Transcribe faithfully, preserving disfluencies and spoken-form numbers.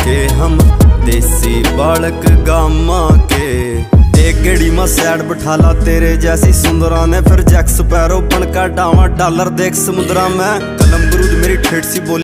के हम देसी बालक गामा के। एक गेड़ी में सैड बिठाला तेरे जैसी सुंदरा ने, फिर जैक स्पैरो बन का डावा डॉलर देख समुद्रा में। कलम गुरूज मेरी ठेठ सी बोली